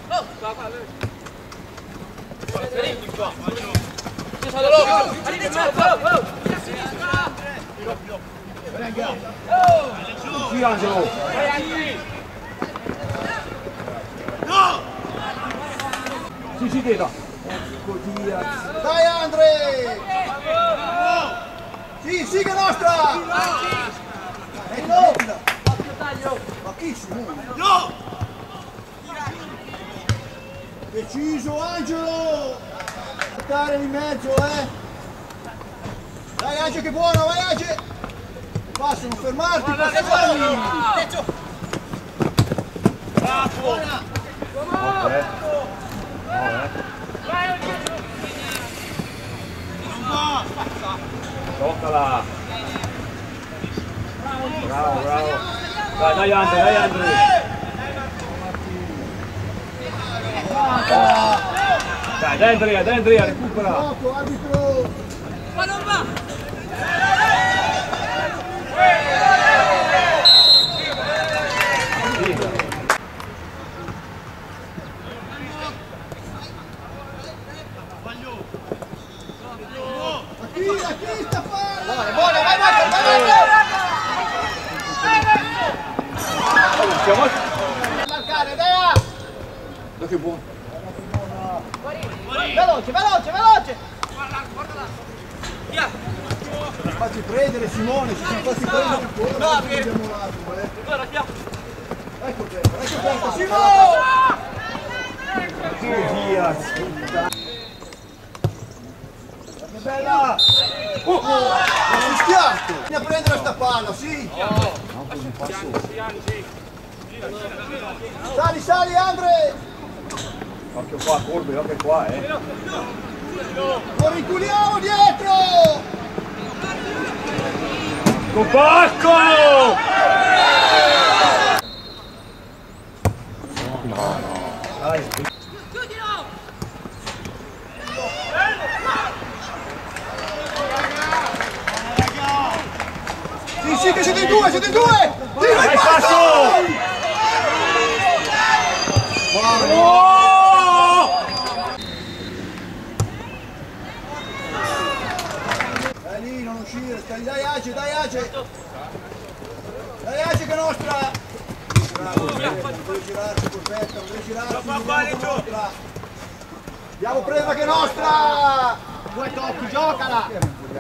Sì, Angelo! Sì, Teta! Dai Andre! Sì, che nostra! E no! Ma chi si muove? Deciso Angelo! Stare in mezzo, Dai Angelo che buono, vai Angelo! Basta, non fermarti, basta farmi! Buona! Toccala! Bravo! Dai Andre! Dai Andrea, recupera! Poco, arbitro! Ma non va! Chi sta fare? Buona, vai! Marcare, dai! Ma che buono! Veloce! Guarda là! Via! Fatti prendere Simone, ci siamo fatti prendere ancora. No, che abbiamo lato, Guarda, via! Ecco Simone! Via! Che bella! Ma fischiato! Vieni a prendere sta palla, sì! Sali Andre! Occhio qua, Corbe, occhio qua, Lo riculiamo dietro! Copacco! Dai. Sì, che siete in due! Tira il passo! Dai lì, non uscire, dai Ace! Dai Ace che è nostra! Bravo, non devi girarci, perfetto, non devi girarci, andiamo prima che è nostra! Due tocchi, giocala!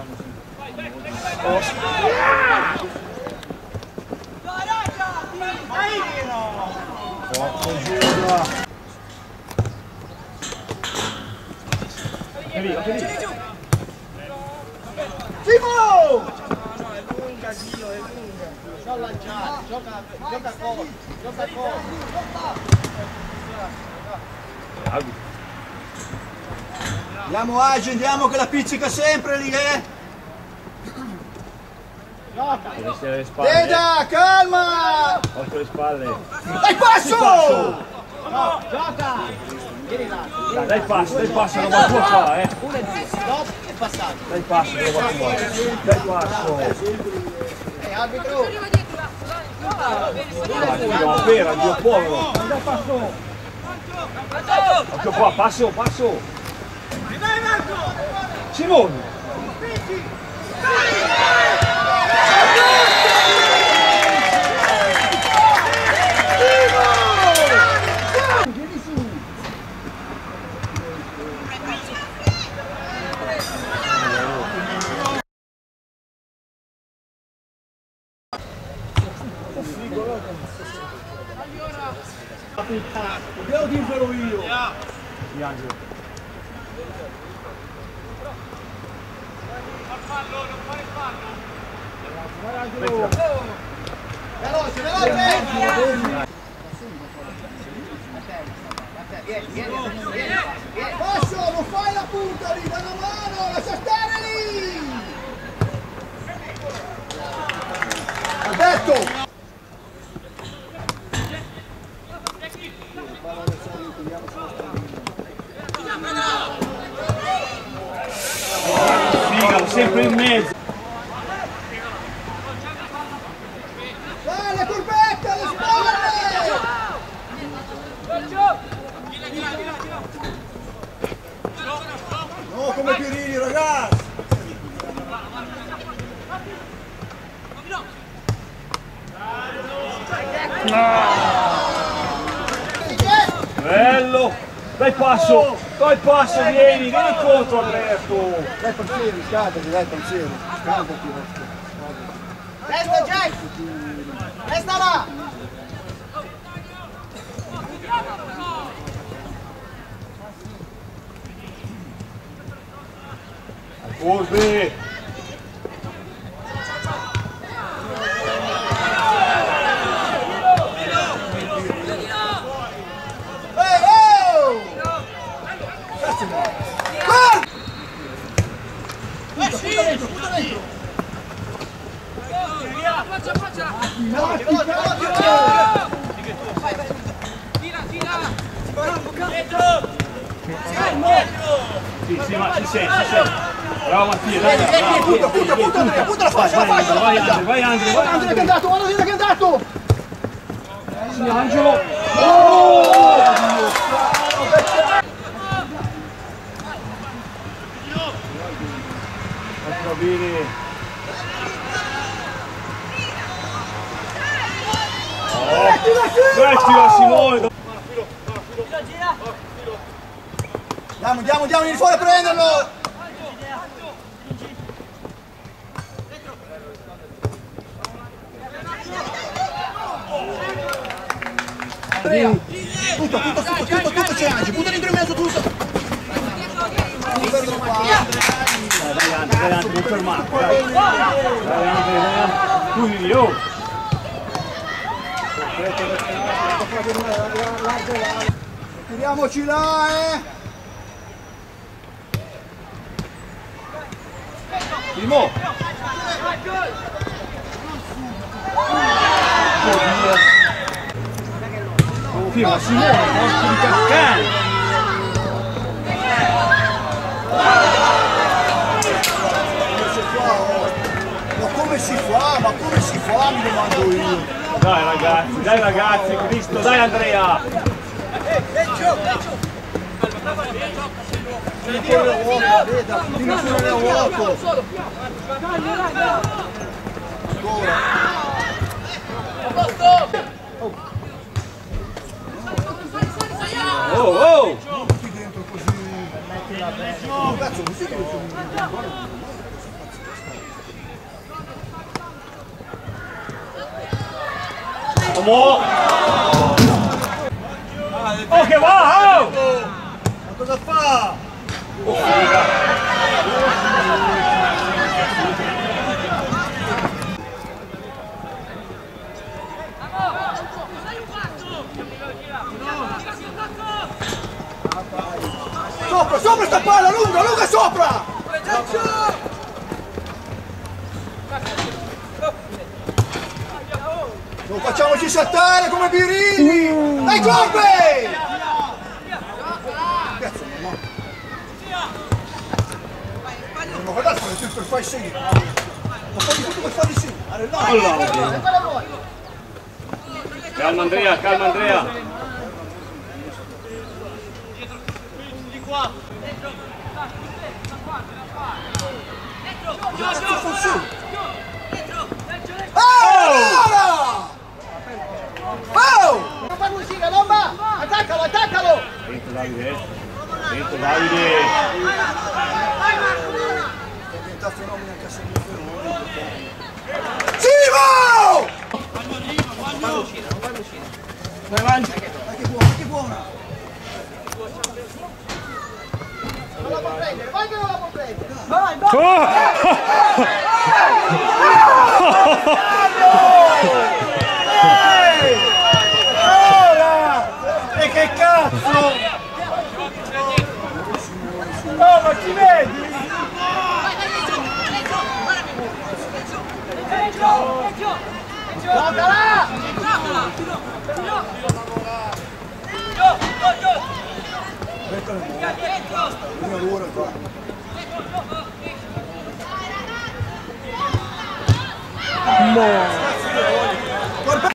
Simo! È lunga, Dio, è lunga. Lascia lanciare, gioca a corpo. Andiamo Age, andiamo che la pizzica sempre lì, Deve le spalle. Deda, calma! Occhio le spalle. Dai passo! No, gioca! Vieni là. Dai passo, non va tua qua, Uno e due, stop e passaggio. Dai passo, non va tua. Dai passo. Arbitro! Dio, vera, Dio povero. Dai passo. Occhio qua, passo. Vai Marco! Simone. Devo dirvelo io! Sì, Angelo. Non fare fallo! Veloce! Passo, non fai la punta lì, da una mano, lascia stare lì! Ho detto! Figa, sempre in mezzo. Dai, la curvetta, le spalle! No, come Pirini, ragazzi! Bello! Dai passo, vieni incontro Alberto! Dai Panzieri, scaldati, dai Panzieri, scaldati. Resta Jack! Resta là! Curve! Sì, ma ci sei. Bravo Mattia, dai, Punta la fascia, vai Andrea, Andrea che è andato, guarda che è andato! Sì, Angelo! Va bene! Mettila Simone! Andiamo, vieni fuori a prenderlo! Tutto c'è Angi, butta dentro in mezzo tutto! Vai Andrea, non fermarti, vai Andrea, chiudi, oh! Tiriamoci là, Primo! Confirma Simone, nostro Caccani! Ma come si fa, mi domando io! Dai ragazzi, Cristo, dai Andrea! Tira fuori a vuoto! Oh! Qui dentro così! Cazzo, così che Oh che va! Oh! ma cosa fa? Oh figa! Sopra sta palla, lunga sopra! Non facciamoci saltare come Birini! Dai Corbe! Cazzo, ma guardate come tutto il fai sì! Ma fai tutto per fare sì! Calma Andrea! Di qua! Non farlo uscire, Lomba! Attaccalo! Dentro Davide! Diventa fenomeno anche se non Simo! Non farlo uscire. Vai avanti! Che buona! Non la può prendere, vai che non la può prendere! E che cazzo! Oh, ma ci vedi? Giocala! No!